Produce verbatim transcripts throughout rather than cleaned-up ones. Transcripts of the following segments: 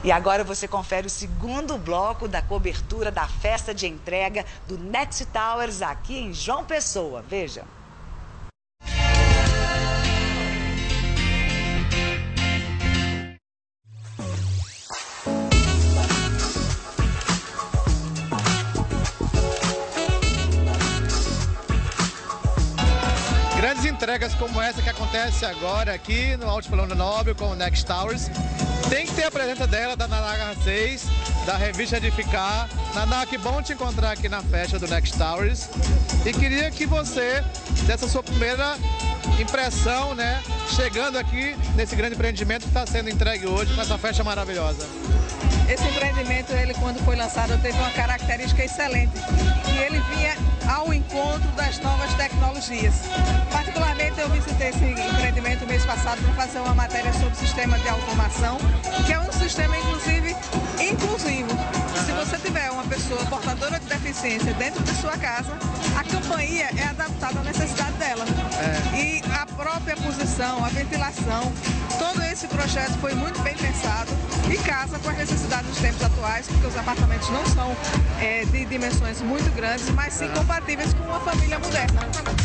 E agora você confere o segundo bloco da cobertura da festa de entrega do Next Towers aqui em João Pessoa. Veja. Grandes entregas como essa que acontece agora aqui no Altiplano Nobre com o Next Towers, tem que ter a presença dela, da Naná seis, da revista Edificar. Naná, que bom te encontrar aqui na festa do Next Towers. E queria que você, dessa sua primeira impressão, né, chegando aqui nesse grande empreendimento que está sendo entregue hoje com essa festa maravilhosa. Esse empreendimento, ele quando foi lançado, teve uma característica excelente, que ele vinha ao encontro das novas tecnologias. Particularmente, eu visitei esse empreendimento mês passado para fazer uma matéria sobre o sistema de automação, que é um sistema, inclusive, inclusivo. Se você tiver uma pessoa portadora de deficiência dentro de sua casa, a campainha é adaptada à necessidade dela. É. E a própria posição, a ventilação, todo esse projeto foi muito bem pensado e casa com as necessidades dos tempos atuais, porque os apartamentos não são é, de dimensões muito grandes, mas sim compatíveis com uma família moderna.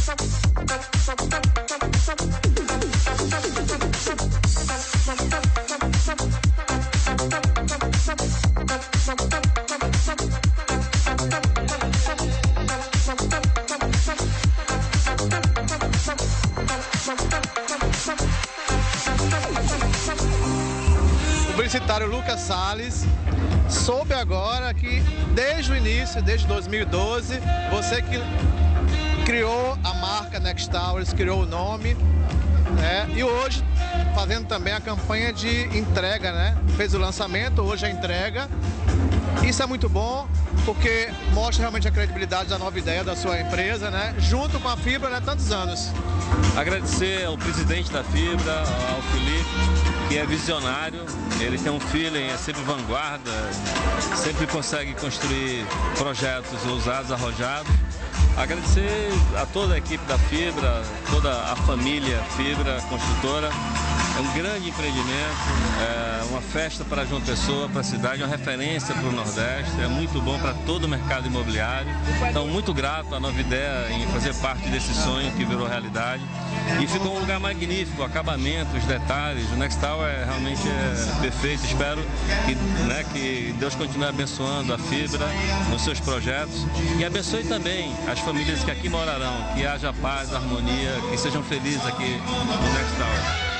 O publicitário Lucas Salles soube agora que desde o início, desde dois mil e doze, você que criou a marca Next Towers, criou o nome, né? E hoje fazendo também a campanha de entrega, né? Fez o lançamento, hoje a entrega. Isso é muito bom, porque mostra realmente a credibilidade da nova ideia da sua empresa, né? Junto com a Fibra, né? Tantos anos. Agradecer ao presidente da Fibra, ao Felipe, que é visionário. Ele tem um feeling, é sempre vanguarda, sempre consegue construir projetos ousados, arrojados. Agradecer a toda a equipe da Fibra, toda a família Fibra Construtora. É um grande empreendimento, é uma festa para João Pessoa, para a cidade, uma referência para o Nordeste, é muito bom para todo o mercado imobiliário. Então, muito grato à nova ideia em fazer parte desse sonho que virou realidade. E ficou um lugar magnífico, o acabamento, os detalhes, o Next Tower é, realmente é perfeito. Espero que, né, que Deus continue abençoando a Fibra nos seus projetos e abençoe também as famílias que aqui morarão, que haja paz, harmonia, que sejam felizes aqui no Next Tower.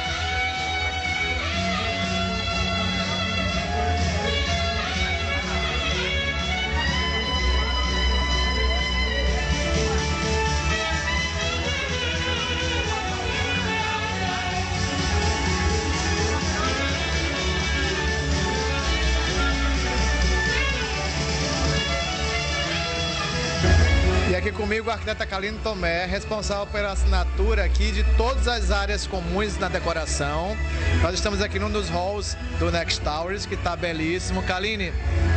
E aqui comigo a arquiteta Kaline Tomé, responsável pela assinatura aqui de todas as áreas comuns na decoração. Nós estamos aqui num dos halls do Next Towers, que está belíssimo. Kaline,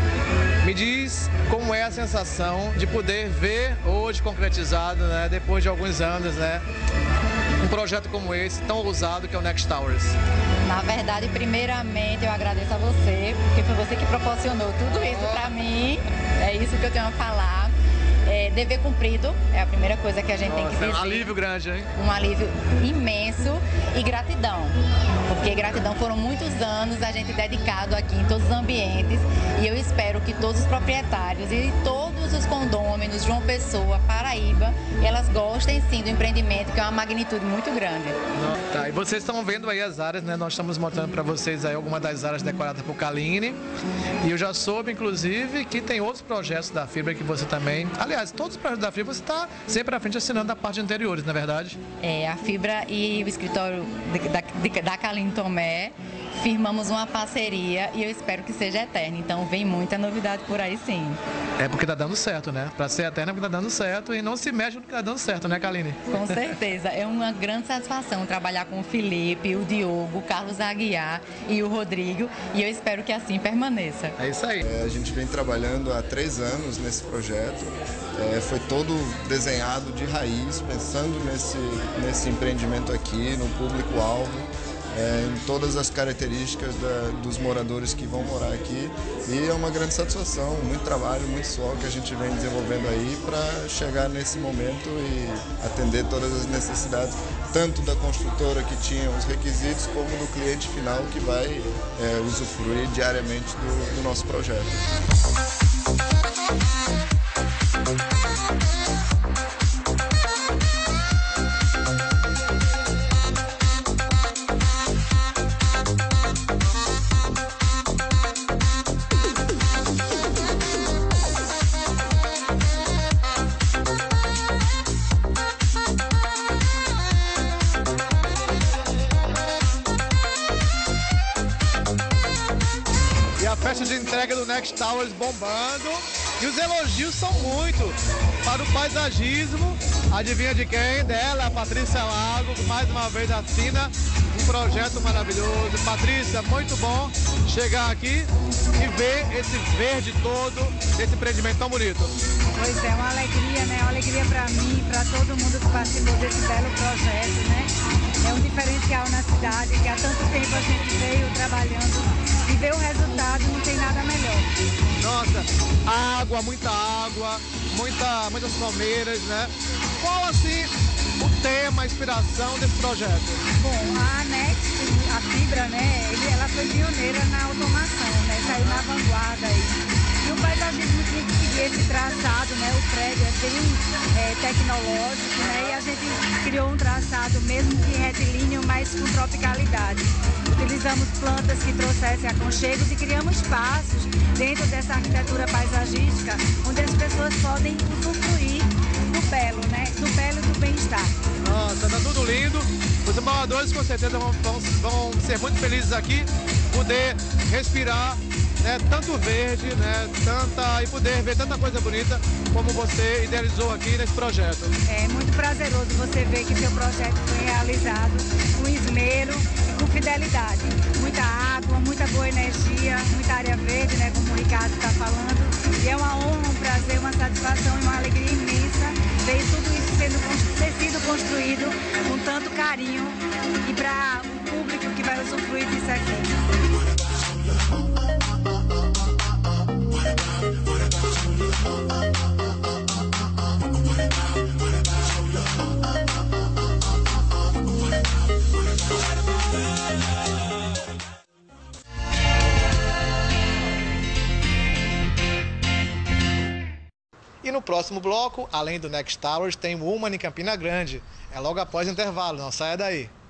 me diz como é a sensação de poder ver hoje concretizado, né, depois de alguns anos, né, um projeto como esse, tão ousado, que é o Next Towers. Na verdade, primeiramente, eu agradeço a você, porque foi você que proporcionou tudo isso para mim. É isso que eu tenho a falar. É, dever cumprido é a primeira coisa que a gente Nossa, tem que dizer. É um alívio grande, hein? Um alívio imenso e gratidão. Porque gratidão foram muitos anos a gente dedicado aqui em todos os ambientes e eu espero que todos os proprietários e todos os condôminos, João Pessoa, Paraíba, elas gostem sim do empreendimento, que é uma magnitude muito grande. Tá, e vocês estão vendo aí as áreas, né? Nós estamos mostrando para vocês aí algumas das áreas decoradas por Kaline. E eu já soube, inclusive, que tem outros projetos da Fibra que você também... Aliás, todos os projetos da Fibra você está sempre à frente assinando a parte interiores, não é verdade? É, a Fibra e o escritório da, da, da Kaline Tomé firmamos uma parceria e eu espero que seja eterna. Então vem muita novidade por aí, sim. É porque tá dando certo, né? Para ser eterna é porque tá dando certo e não se mexe porque tá dando certo, né, Kaline? Com certeza. É uma grande satisfação trabalhar com o Felipe, o Diogo, o Carlos Aguiar e o Rodrigo e eu espero que assim permaneça. É isso aí. É, a gente vem trabalhando há três anos nesse projeto. É, foi todo desenhado de raiz, pensando nesse, nesse empreendimento aqui, no público-alvo. é, em todas as características da, dos moradores que vão morar aqui. E é uma grande satisfação, muito trabalho, muito suor que a gente vem desenvolvendo aí para chegar nesse momento e atender todas as necessidades, tanto da construtora que tinha os requisitos, como do cliente final que vai é, usufruir diariamente do, do nosso projeto. A festa de entrega do Next Towers bombando e os elogios são muito para o paisagismo. Adivinha de quem? Dela, a Patrícia Lago, que mais uma vez assina um projeto maravilhoso. Patrícia, muito bom chegar aqui e ver esse verde todo, esse empreendimento tão bonito. Pois é, uma alegria, né? Uma alegria para mim, para todo mundo que participou desse belo projeto, né? É um diferencial na cidade, que há tanto tempo a gente veio trabalhando e ver o resultado, não tem nada melhor. Nossa, água, muita água, muita, muitas palmeiras, né? Qual, assim, o tema, a inspiração desse projeto? Bom, a Next, a fibra, né? Ela foi pioneira na automação, né? Saiu na vanguarda aí. E o paisagismo tinha que seguir esse traçado, né? O prédio é bem é, tecnológico, né? E a gente criou um traçado mesmo que retilíneo, mas com tropicalidade. Utilizamos plantas que trouxessem aconchegos e criamos espaços dentro dessa arquitetura paisagística, onde as pessoas podem usufruir do belo, né? Do belo e do bem-estar. Nossa, tá tudo lindo. Os moradores com certeza vão, vão, vão ser muito felizes aqui, poder respirar, né, tanto verde, né, tanta, e poder ver tanta coisa bonita como você idealizou aqui nesse projeto. É muito prazeroso você ver que seu projeto foi realizado com esmero e com fidelidade. Muita água, muita boa energia, muita área verde, né, como o Ricardo está falando. E é uma honra, um prazer, uma satisfação e uma alegria imensa ver tudo isso sendo, ter sido construído com tanto carinho e para o público que vai usufruir disso aqui. E no próximo bloco, além do Next Towers, tem o Woman em Campina Grande. É logo após o intervalo, não saia daí.